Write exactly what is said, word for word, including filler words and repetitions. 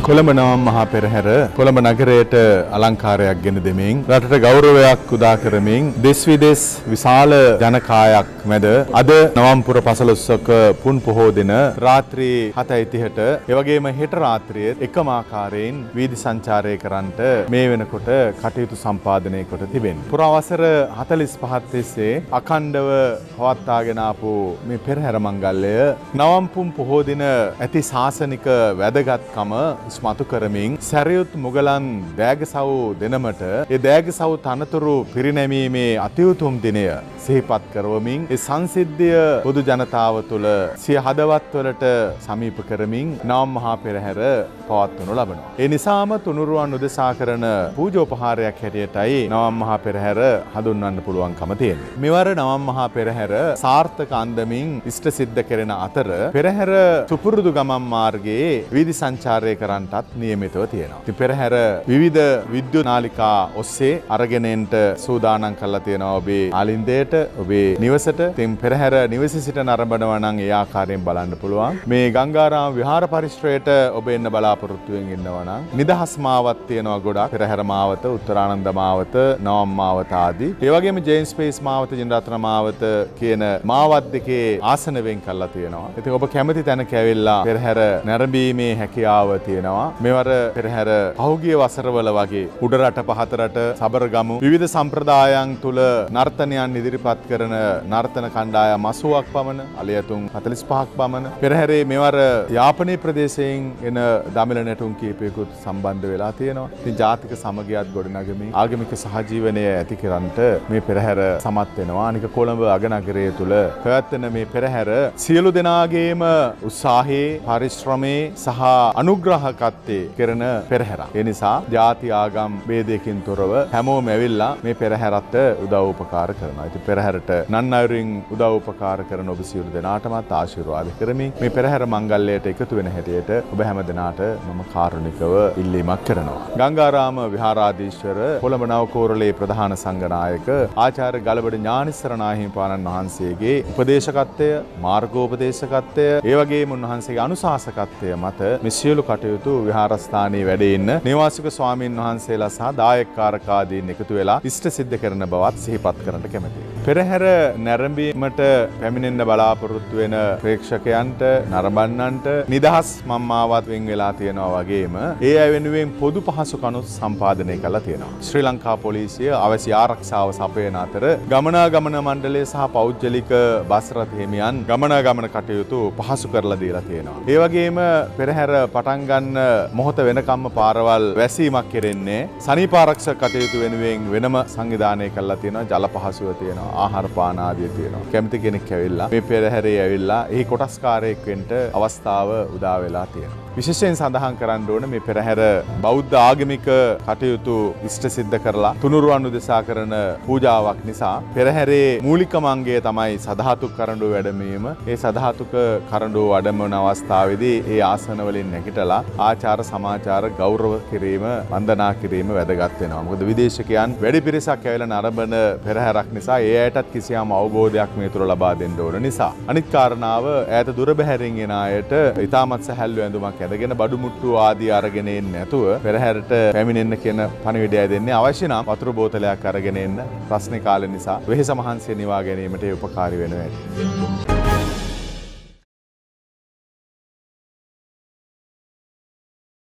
කොළඹ නවම් මහා පෙරහැර කොළඹ නගරයට අලංකාරයක් ගෙන දෙමින් රටට ගෞරවයක් උදා කරමින් දෙස් විදෙස් විශාල ජනකායක් මැද අද නවම්පුර පසළොස්වක පුන් පොහෝ දින රාත්‍රී හතයි තිහට ඒ වගේම හෙට රාත්‍රියේ එකම ආකාරයෙන් වීදි සංචාරය කරන්නට මේ වෙනකොට කටයුතු සම්පාදනය කොට තිබෙනවා. පුරාවසර හතළිස් පහක් තිස්සේ අඛණ්ඩව පවත්වාගෙන ආපු මේ පෙරහැර මංගල්‍යය නවම්පුන් පොහෝ දින ඇති ශාසනික වැදගත්කම ස්මතු කරමින් සැරියුත් මුගලන් දෑගසව් දෙනමට ඒ දෑගසව් තනතුරු පිරිනැමීමේ අතිඋතුම් දිනය සිහිපත් කරවමින් ඒ සංසිද්ධිය පොදු ජනතාව තුළ සිය හදවත්වලට සමීප කරමින් නවම් මහා පෙරහැර පවත්වනු ලබනවා. ඒ නිසාම තුනුරුවන් උදෙසා කරන පූජෝපහාරයක් හැටියටයි නවම් මහා පෙරහැර හඳුන්වන්න පුළුවන්කම තියෙන්නේ. මෙවර නවම් මහා පෙරහැර සාර්ථක අන්දමින් ඉෂ්ට සිද්ධ කෙරෙන අතර පෙරහැර සුපුරුදු ගමන් මාර්ගයේ වීදි සංචාරය කරන්නටත් නියමිතව තියෙනවා. ඉතින් පෙරහැර විවිධ විද්‍යුත් නාලිකා ඔස්සේ අරගෙන එන්න සූදානම් කරලා තියෙනවා ඔබේ ආලින්දයට, ඔබේ නිවසට. ඉතින් පෙරහැර නිවසේ සිට නරඹනවා නම් ඒ ආකාරයෙන් බලන්න පුළුවන්. මේ ගංගාරාම විහාර පරිශ්‍රයට ඔබ එන්න බලාපොරොත්තු වෙමින් ඉන්නවා නම් නිදහස් මාවත් තියෙනවා ගොඩක්. පෙරහැර මාවත, උත්තරානන්ද මාවත, නවම් මාවත ආදී. ඒ වගේම ජේම්ස් ස්පේස් මාවත, ජිනරත්න මාවත කියන මාවත් දෙකේ ආසන වෙන් කරලා තියෙනවා. ඉතින් ඔබ කැමති තැනක ඇවිල්ලා පෙරහැර නැරඹීමේ හැකියාව තියෙනවා. මෙවර පෙරහැර පහුගිය වසරවල වගේ උඩරට පහතරට සබරගමු විවිධ සම්ප්‍රදායන් තුල නර්තනයන් ඉදිරිපත් කරන නර්තන කණ්ඩායම් අසූවක් පමණ, අලියතුන් හතළිස් පහක් පමණ, පෙරහැරේ මෙවර යාපනයේ ප්‍රදේශයෙන් එන දමිළ නැටුම් කීපයකුත් සම්බන්ධ වෙලා තියෙනවා. ඉතින් ජාතික සමගියත් ගොඩනගමින් ආගමික සහජීවනය ඇති කරන්නට මේ පෙරහැර සමත් වෙනවා. අනික කොළඹ අගනගරය තුල පැවැත්වෙන මේ පෙරහැර සියලු දෙනාගේම උත්සාහයේ, පරිශ්‍රමයේ සහ අනුග්‍රහකත්වයේ කරන පෙරහැරක්. ඒ නිසා ජාති ආගම් ભેදයකින් තොරව හැමෝම ඇවිල්ලා මේ පෙරහැරට උදව් උපකාර කරනවා. ඉතින් පෙරහැරට නන්නවරින් උදව් උපකාර කරන ඔබ සියලු දෙනාටමත් ආශිර්වාද කරමින් මේ පෙරහැර මංගල්‍යයට එකතු වෙන හැටියට ඔබ හැම දෙනාට මම කාරුණිකව ඉල්ලීමක් කරනවා. ගංගාරාම විහාරාධීශවර කොළඹ නවකෝරළේ ප්‍රධාන සංඝනායක ආචාර්ය ගලබඩ ඥානිස්සර නාහිමිපාණන් වහන්සේගේ උපදේශකත්වය, මාර්ගෝපදේශකත්වය, ඒ වගේම උන්වහන්සේගේ අනුශාසකත්වය මත මේ සියලු කටයුතු විහාරස්ථානයේ වැඩ ඉන්න නිවාසික ස්වාමීන් වහන්සේලා සහ දායකකාරකාදීන් එකතු වෙලා ඉෂ්ට සිද්ධ කරන බවත් සිහිපත් කරන්නට කැමැතියි. පෙරහැර නැරඹීමට පැමිණෙන්න බලාපොරොත්තු වෙන ප්‍රේක්ෂකයන්ට, නරඹන්නන්ට නිදහස් මම්මාවත් වෙන් වෙලා තියෙනවා වගේම ඒ අය වෙනුවෙන් පොදු පහසුකම් සම්පාදනය කරලා තියෙනවා. ශ්‍රී ලංකා පොලිසිය අවශ්‍ය ආරක්ෂාව සපයන අතර ගමනාගමන මණ්ඩලය සහ පෞද්ගලික බස් රථ හිමියන් ගමනාගමන කටයුතු පහසු කරලා දීලා තියෙනවා. ඒ වගේම පෙරහැර පටන් ගන්න මොහොත වෙනකම්ම පාරවල් වැසීමක් කෙරෙන්නේ සනීප ආරක්ෂක කටයුතු වෙනුවෙන් වෙනම සංවිධානය කරලා තියෙනවා. ජල පහසුව තියෙනවා, ආහාර පාන ආදිය තියෙනවා. කැමති කෙනෙක් ඇවිල්ලා මේ පෙරහැරේ ඇවිල්ලා එහි කොටස්කාරයෙක් වෙන්න අවස්ථාව උදා වෙලා තියෙනවා. විශේෂයෙන් සඳහන් කරන්න ඕන මේ පෙරහැර බෞද්ධ ආගමික කටයුතු ඉෂ්ට සිද්ධ කරලා තුනුරුවන් උදෙසා කරන පූජාවක් නිසා පෙරහැරේ මූලිකම අංගය තමයි සදහතුක් කරඬුව වැඩමවීම. ඒ සදහතුක කරඬුව වැඩමවන අවස්ථාවේදී ඒ ආසන වලින් නැගිටලා ආචාර සමාචාර ගෞරව කිරීම, වන්දනා කිරීම වැදගත් වෙනවා. මොකද විදේශිකයන් වැඩි පිරිසක් ඇවිල්ලා නරඹන පෙරහැරක් නිසා ඒ අයටත් කිසියම් අවබෝධයක් මේ තුර ලබා දෙන්න ඕන නිසා. අනිත් කාරණාව ඈත දුර බැහැරින් එන අයට ඉතාමත් සැහැල්ලු ඇඳුමක් ඇඳගෙන බඩු මුට්ටු ආදී අරගෙන එන්නේ නැතුව පෙරහැරට පැමිණෙන්න කියන පණිවිඩය දෙන්නේ. අවශ්‍ය නම් වතුර බෝතලයක් අරගෙන එන්න. ප්‍රශ්නේ කාලේ නිසා වෙහෙස මහන්සිය නිවා ගැනීමට උපකාරී වෙනවා.